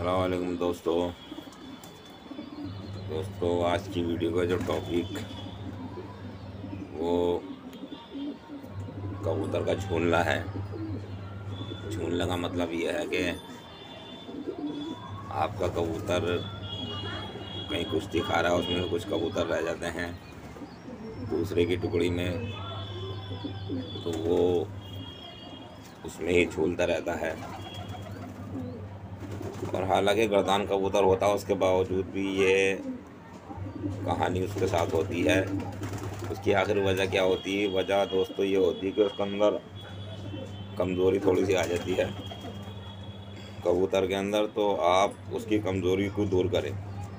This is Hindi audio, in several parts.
अस्सलाम वालेकुम दोस्तों। आज की वीडियो का जो टॉपिक वो कबूतर का झूलना है। झूलने का मतलब ये है कि आपका कबूतर कहीं कुश्ती खा रहा है, उसमें कुछ कबूतर रह जाते हैं दूसरे की टुकड़ी में, तो वो उसमें ही झूलता रहता है। और हालांकि गर्दान कबूतर होता है, उसके बावजूद भी ये कहानी उसके साथ होती है। उसकी आखिर वजह क्या होती है? वजह दोस्तों ये होती है कि उसके अंदर कमज़ोरी थोड़ी सी आ जाती है कबूतर के अंदर। तो आप उसकी कमज़ोरी को दूर करें।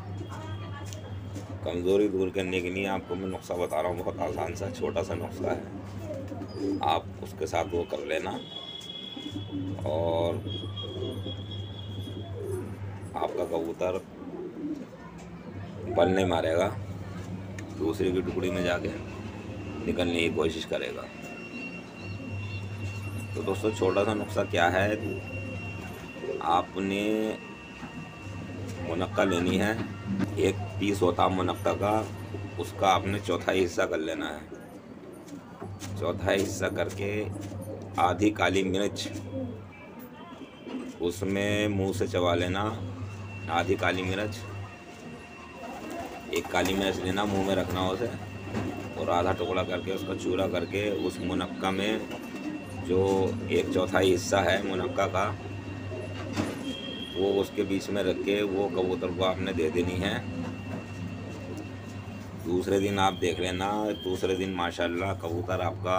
कमज़ोरी दूर करने के लिए आपको मैं नुस्खा बता रहा हूँ, बहुत आसान सा छोटा सा नुस्खा है। आप उसके साथ वो कर लेना और आपका कबूतर बल नहीं मारेगा, दूसरे की टुकड़ी में जाके निकलने की कोशिश करेगा। तो दोस्तों छोटा सा नुस्खा क्या है, आपने मुनक्का लेनी है। एक पीस होता है मुनक्का का, उसका आपने चौथाई हिस्सा कर लेना है। चौथाई हिस्सा करके आधी काली मिर्च उसमें मुंह से चबा लेना। आधी काली मिर्च, एक काली मिर्च लेना, मुंह में रखना उसे, और आधा टुकड़ा करके उसका चूरा करके उस मुनक्का में जो एक चौथाई हिस्सा है मुनक्का का, वो उसके बीच में रख के वो कबूतर को आपने दे देनी है। दूसरे दिन आप देख लेना, दूसरे दिन माशाल्लाह कबूतर आपका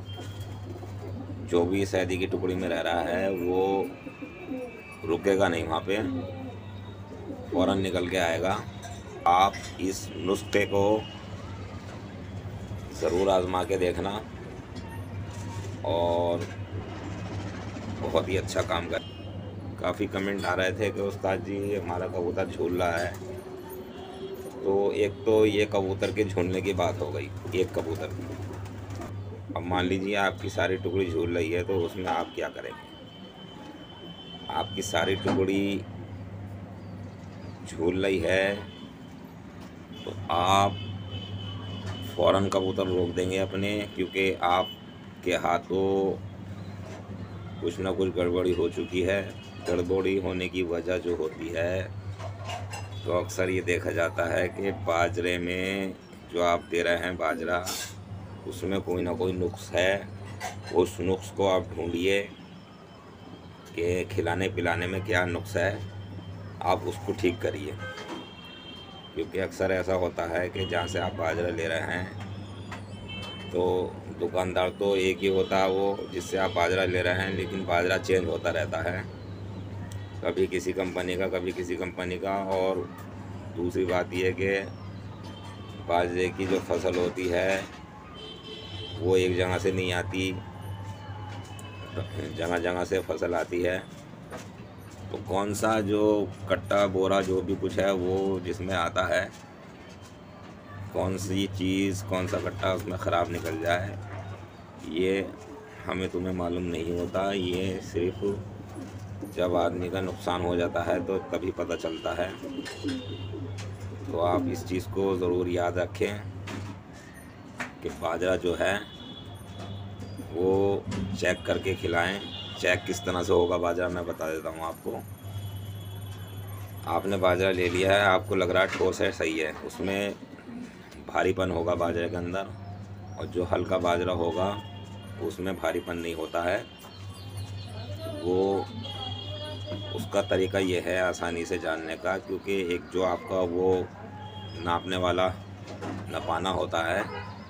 जो भी सैदी की टुकड़ी में रह रहा है वो रुकेगा नहीं, वहाँ पे फ़ौरन निकल के आएगा। आप इस नुस्खे को ज़रूर आजमा के देखना और बहुत ही अच्छा काम कर। काफ़ी कमेंट आ रहे थे कि उस्ताद जी हमारा कबूतर झूल रहा है। तो एक तो ये कबूतर के झूलने की बात हो गई, एक कबूतर की। अब मान लीजिए आपकी सारी टुकड़ी झूल रही है, तो उसमें आप क्या करेंगे? आपकी सारी टुकड़ी झूल रही है तो आप फ़ौरन कबूतर रोक देंगे अपने, क्योंकि आपके हाथों कुछ ना कुछ गड़बड़ी हो चुकी है। गड़बड़ी होने की वजह जो होती है, तो अक्सर ये देखा जाता है कि बाजरे में जो आप दे रहे हैं बाजरा, उसमें कोई ना कोई नुक्स है। उस नुक्स को आप ढूंढिए कि खिलाने पिलाने में क्या नुक्स है, आप उसको ठीक करिए। क्योंकि अक्सर ऐसा होता है कि जहाँ से आप बाजरा ले रहे हैं, तो दुकानदार तो एक ही होता है वो जिससे आप बाजरा ले रहे हैं, लेकिन बाजरा चेंज होता रहता है, कभी किसी कंपनी का कभी किसी कंपनी का। और दूसरी बात यह कि बाजरे की जो फसल होती है वो एक जगह से नहीं आती, जगह जगह से फसल आती है। तो कौन सा जो कट्टा बोरा जो भी कुछ है वो जिसमें आता है, कौन सी चीज़ कौन सा कट्टा उसमें ख़राब निकल जाए, ये हमें तुम्हें मालूम नहीं होता। ये सिर्फ जब आदमी का नुकसान हो जाता है तो तभी पता चलता है। तो आप इस चीज़ को ज़रूर याद रखें कि बाजरा जो है वो चेक करके खिलाएं। चेक किस तरह से होगा बाजरा, मैं बता देता हूँ आपको। आपने बाजरा ले लिया है, आपको लग रहा है ठोस है, सही है, उसमें भारीपन होगा बाजरे के अंदर, और जो हल्का बाजरा होगा उसमें भारीपन नहीं होता है। वो उसका तरीका ये है आसानी से जानने का, क्योंकि एक जो आपका वो नापने वाला नपाना होता है,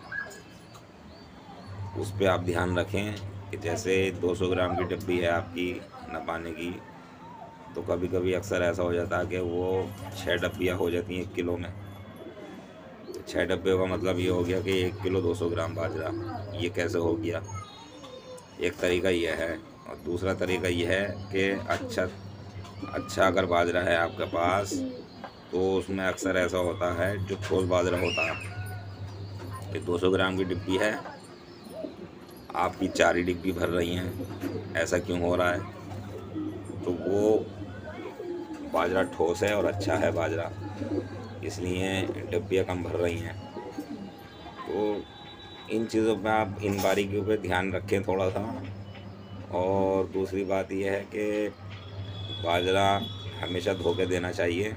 उस पर आप ध्यान रखें कि जैसे 200 ग्राम की डब्बी है आपकी नपाने की, तो कभी कभी अक्सर ऐसा हो जाता है कि वो 6 डब्बियाँ हो जाती हैं 1 किलो में। तो 6 डब्बे का मतलब ये हो गया कि 1 किलो 200 ग्राम बाजरा। ये कैसे हो गया? एक तरीका ये है। और दूसरा तरीका ये है कि अच्छा अगर बाजरा है आपके पास, तो उसमें अक्सर ऐसा होता है जो ठोस बाजरा होता है कि 200 ग्राम की डिब्बी है, आपकी 4 ही डिब्बी भर रही हैं। ऐसा क्यों हो रहा है? तो वो बाजरा ठोस है और अच्छा है बाजरा, इसलिए डिब्बियाँ कम भर रही हैं। तो इन चीज़ों पे आप, इन बारीकियों पे ध्यान रखें थोड़ा सा। और दूसरी बात यह है कि बाजरा हमेशा धो के देना चाहिए।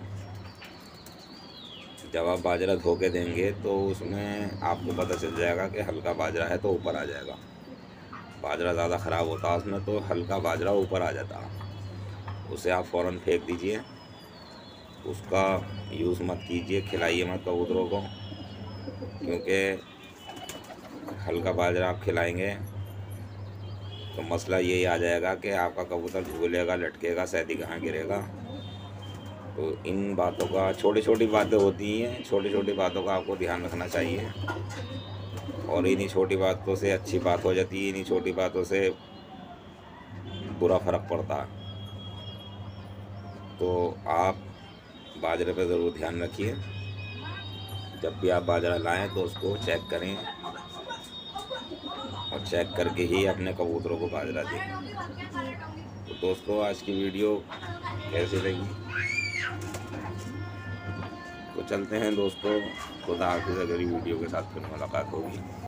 जब आप बाजरा धो के देंगे तो उसमें आपको पता चल जाएगा कि हल्का बाजरा है तो ऊपर आ जाएगा। बाजरा ज़्यादा ख़राब होता है उसमें, तो हल्का बाजरा ऊपर आ जाता है, उसे आप फ़ौरन फेंक दीजिए। उसका यूज़ मत कीजिए, खिलाइए मत कबूतरों को, क्योंकि हल्का बाजरा आप खिलाएंगे तो मसला यही आ जाएगा कि आपका कबूतर झूलेगा, लटकेगा, शायद कहाँ गिरेगा। तो इन बातों का, छोटी छोटी बातें होती हैं, छोटी छोटी बातों का आपको ध्यान रखना चाहिए। और इन्हीं छोटी बातों से अच्छी बात हो जाती है, इन्हीं छोटी बातों से बुरा फ़र्क पड़ता है। तो आप बाजरे पे ज़रूर ध्यान रखिए। जब भी आप बाजरा लाएं तो उसको चेक करें, और चेक करके ही अपने कबूतरों को बाजरा दें। तो दोस्तों, आज की वीडियो कैसी लगी? तो चलते हैं दोस्तों, खुदा हाफिज़। अगली वीडियो के साथ फिर मुलाकात होगी।